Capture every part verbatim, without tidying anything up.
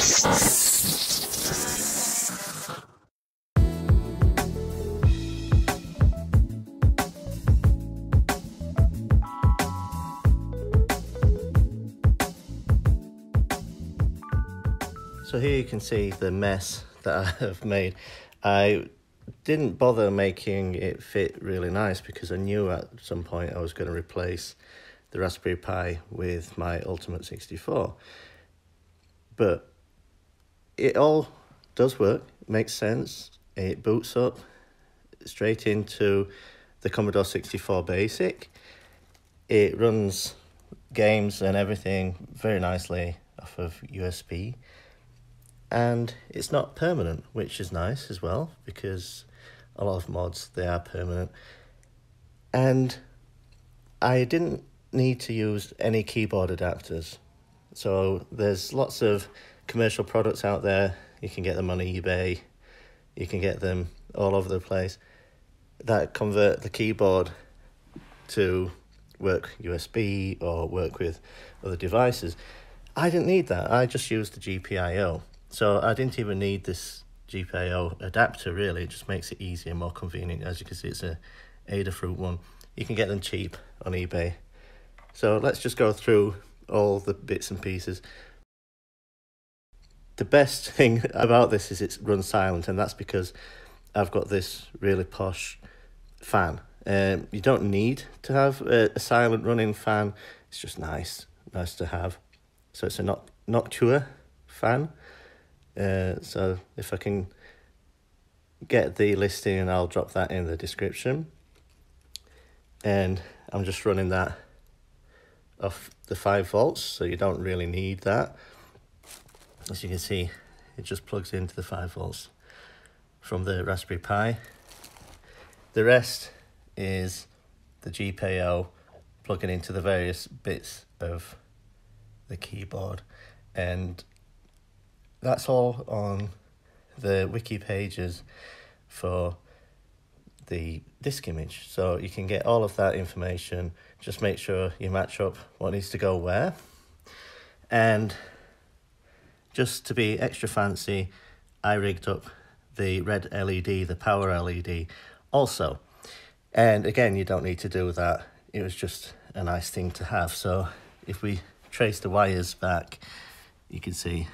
So here you can see the mess that I have made. I didn't bother making it fit really nice because I knew at some point I was going to replace the Raspberry Pi with my Ultimate sixty-four. But it all does work, makes sense. It boots up straight into the Commodore sixty-four Basic. It runs games and everything very nicely off of U S B. And it's not permanent, which is nice as well, because a lot of mods, they are permanent. And I didn't need to use any keyboard adapters. So there's lots of commercial products out there. You can get them on eBay. You can get them all over the place that convert the keyboard to work U S B or work with other devices. I didn't need that. I just used the G P I O. So I didn't even need this G P I O adapter, really. It just makes it easier and more convenient. As you can see, it's a Adafruit one. You can get them cheap on eBay. So let's just go through all the bits and pieces. The best thing about this is it runs silent, and that's because I've got this really posh fan. Um, you don't need to have a, a silent running fan. It's just nice, nice to have. So it's a Noc Noctua fan. Uh, so if I can get the listing, and I'll drop that in the description. And I'm just running that off the five volts, so you don't really need that. As you can see, it just plugs into the five volts from the Raspberry Pi. The rest is the G P I O plugging into the various bits of the keyboard, and that's all on the wiki pages for the disk image. So you can get all of that information. Just make sure you match up what needs to go where. And just to be extra fancy, I rigged up the red L E D, the power L E D also. And again, you don't need to do that. It was just a nice thing to have. So if we trace the wires back, you can see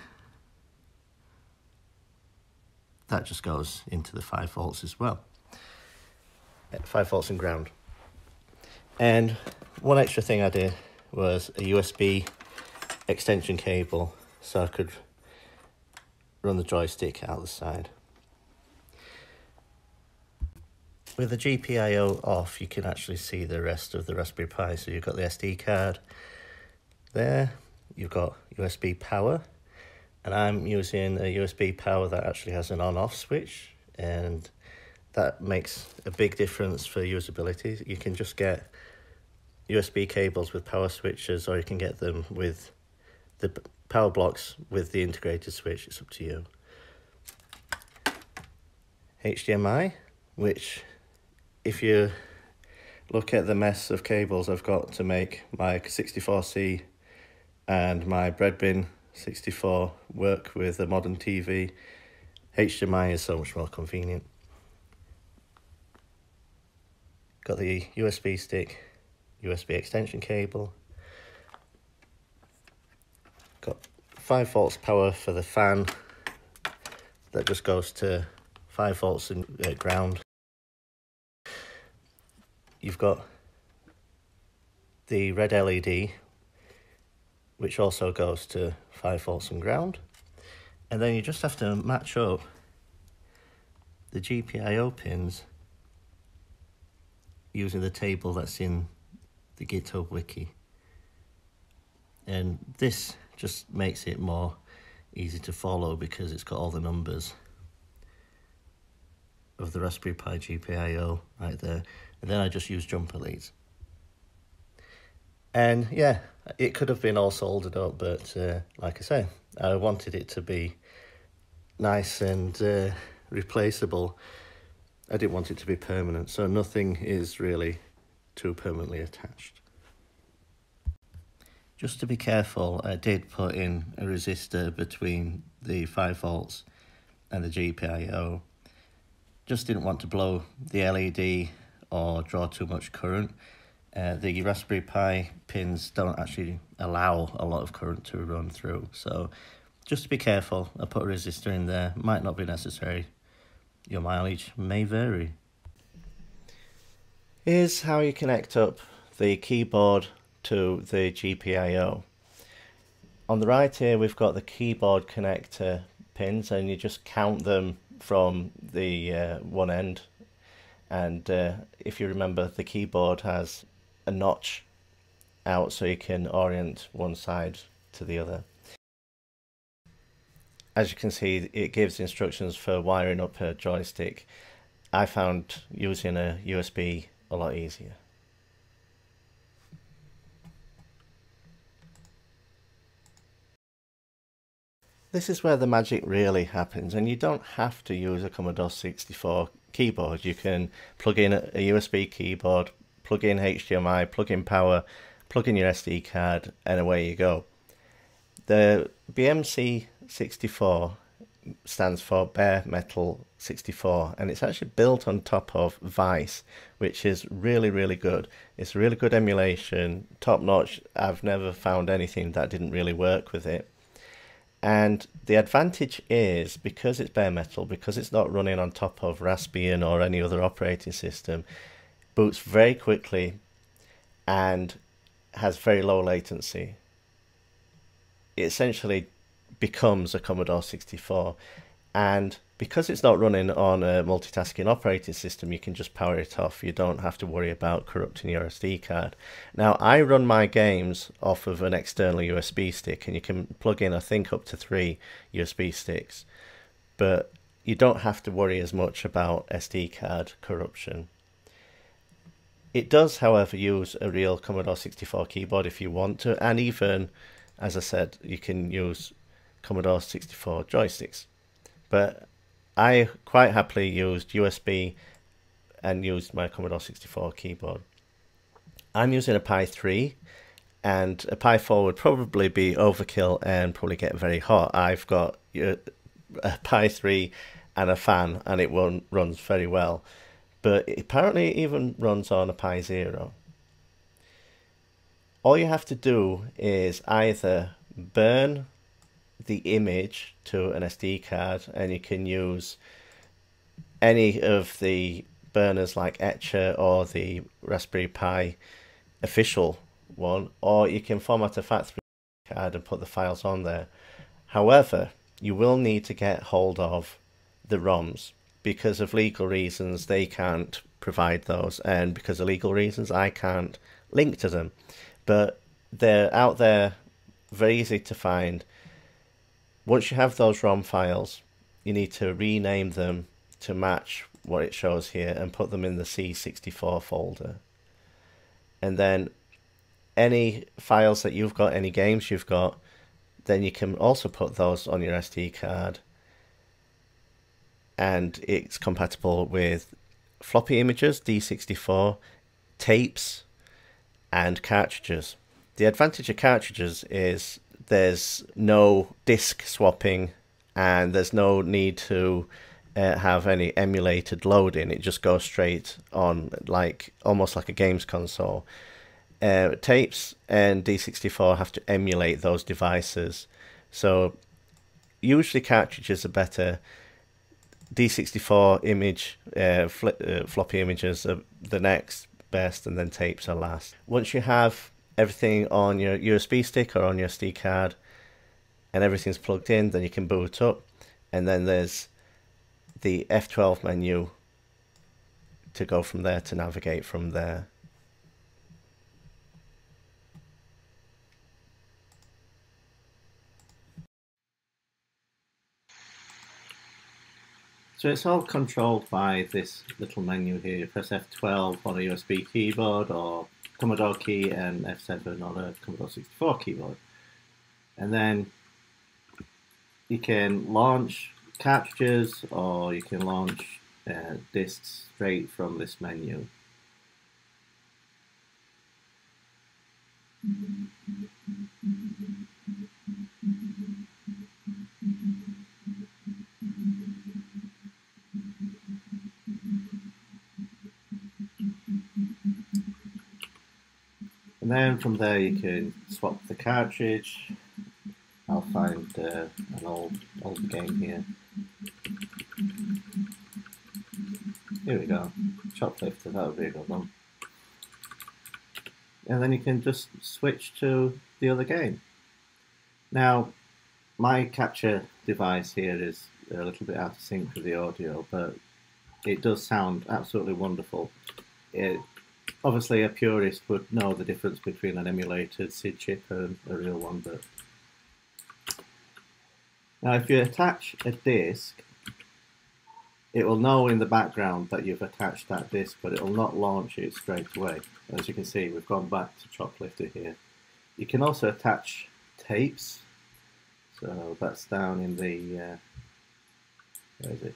that just goes into the five volts as well. five volts and ground. And one extra thing I did was a U S B extension cable, so I could run the joystick out the side. With the G P I O off, you can actually see the rest of the Raspberry Pi. So you've got the S D card there, you've got U S B power, and I'm using a U S B power that actually has an on-off switch, and that makes a big difference for usability. You can just get U S B cables with power switches, or you can get them with the power blocks with the integrated switch. It's up to you. H D M I, which if you look at the mess of cables I've got to make my sixty-four C and my breadbin sixty-four work with a modern T V, H D M I is so much more convenient. Got the U S B stick, U S B extension cable, got five volts power for the fan that just goes to five volts in uh, ground. You've got the red L E D, which also goes to five volts and ground. And then you just have to match up the G P I O pins using the table that's in the GitHub wiki. And this just makes it more easy to follow because it's got all the numbers of the Raspberry Pi G P I O right there. And then I just use jumper leads. And yeah, it could have been all soldered up, but uh, like I say, I wanted it to be nice and uh, replaceable. I didn't want it to be permanent, so nothing is really too permanently attached. Just to be careful, I did put in a resistor between the five volts and the G P I O. Just didn't want to blow the L E D or draw too much current. Uh, the Raspberry Pi pins don't actually allow a lot of current to run through, so just to be careful, I put a resistor in there. Might not be necessary. Your mileage may vary. Here's how you connect up the keyboard to the G P I O. On the right here we've got the keyboard connector pins, and you just count them from the uh, one end, and uh, if you remember, the keyboard has a notch out so you can orient one side to the other. As you can see, it gives instructions for wiring up a joystick. I found using a U S B a lot easier. This is where the magic really happens, and you don't have to use a Commodore sixty-four keyboard. You can plug in a U S B keyboard, plug in H D M I, plug in power, plug in your S D card, and away you go. The B M C sixty-four stands for Bare Metal sixty-four, and it's actually built on top of Vice, which is really, really good. It's really good emulation, top notch. I've never found anything that didn't really work with it. And the advantage is, because it's bare metal, because it's not running on top of Raspbian or any other operating system, boots very quickly and has very low latency. It essentially becomes a Commodore sixty-four, and because it's not running on a multitasking operating system, you can just power it off. You don't have to worry about corrupting your S D card. Now, I run my games off of an external U S B stick, and you can plug in, I think, up to three U S B sticks, but you don't have to worry as much about S D card corruption. It does, however, use a real Commodore sixty-four keyboard if you want to, and even, as I said, you can use Commodore sixty-four joysticks. But I quite happily used U S B and used my Commodore sixty-four keyboard. I'm using a Pi three, and a Pi four would probably be overkill and probably get very hot. I've got a Pi three and a fan, and it runs very well. But it apparently even runs on a Pi Zero. All you have to do is either burn the image to an S D card, and you can use any of the burners like Etcher or the Raspberry Pi official one, or you can format a FAT three card and put the files on there. However, you will need to get hold of the ROMs. Because of legal reasons, they can't provide those, and because of legal reasons, I can't link to them. But they're out there, very easy to find. Once you have those ROM files, you need to rename them to match what it shows here and put them in the C sixty-four folder. And then any files that you've got, any games you've got, then you can also put those on your S D card. And it's compatible with floppy images, D sixty-four, tapes, and cartridges. The advantage of cartridges is there's no disk swapping, and there's no need to uh, have any emulated loading. It just goes straight on, like almost like a games console. Uh, tapes and D sixty-four have to emulate those devices, so usually cartridges are better. D sixty-four image, uh, fl uh, floppy images are the next best, and then tapes are last. Once you have everything on your U S B stick or on your S D card and everything's plugged in, then you can boot up, and then there's the F twelve menu to go from there, to navigate from there. So it's all controlled by this little menu here. You press F twelve on a U S B keyboard, or Commodore key, and F seven on a Commodore sixty-four keyboard. And then you can launch cartridges, or you can launch uh, discs straight from this menu. And then from there you can swap the cartridge. I'll find uh, an old old game here. Here we go, Choplifter, that would be a good one. And then you can just switch to the other game. Now, my capture device here is a little bit out of sync with the audio, but it does sound absolutely wonderful. It, obviously, a purist would know the difference between an emulated S I D chip and a real one, but now if you attach a disc, it will know in the background that you've attached that disc, but it will not launch it straight away. As you can see, we've gone back to Choplifter here. You can also attach tapes. So that's down in the, uh, where is it?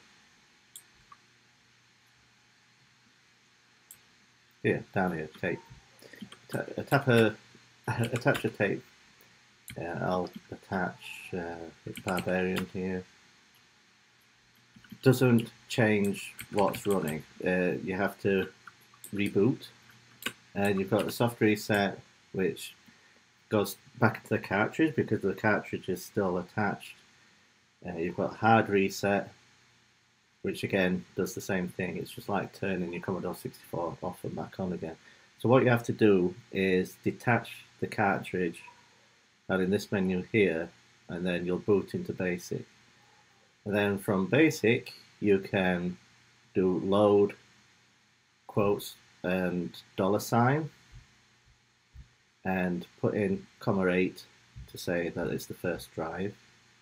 Here, down here, tape. Tap a, attach a tape. Yeah, I'll attach uh, the Barbarian here. Doesn't change what's running. Uh, you have to reboot, and you've got the soft reset, which goes back to the cartridge because the cartridge is still attached. Uh, you've got hard reset, which again does the same thing. It's just like turning your Commodore sixty-four off and back on again. So what you have to do is detach the cartridge out in this menu here, and then you'll boot into BASIC. And then from BASIC, you can do load, quotes, and dollar sign, and put in comma eight to say that it's the first drive.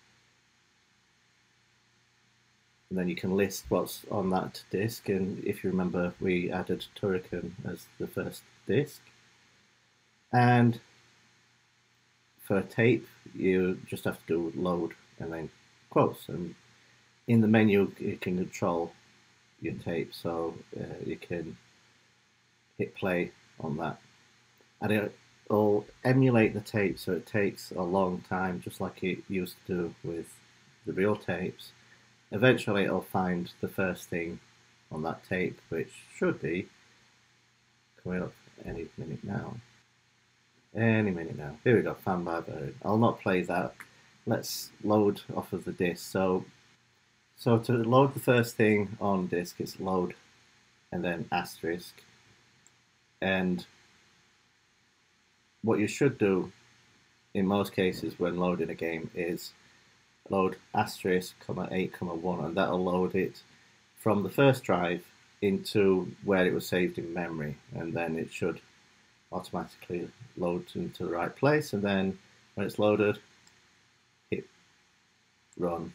And then you can list what's on that disk, and if you remember, we added Turrican as the first disk. And for tape, you just have to do load and then quotes, and in the menu you can control your tape, so uh, you can hit play on that, and it will emulate the tape, so it takes a long time, just like it used to do with the real tapes. Eventually it'll find the first thing on that tape, which should be coming up any minute now. Any minute now. Here we go, Fan Barbarian. I'll not play that. Let's load off of the disk. So, so to load the first thing on disk, it's load and then asterisk. And what you should do in most cases when loading a game is load asterisk comma eight comma one, and that'll load it from the first drive into where it was saved in memory, and then it should automatically load into the right place, and then when it's loaded, hit run.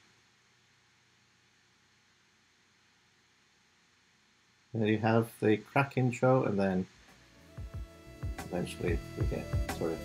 There you have the crack intro, and then eventually we get terrific.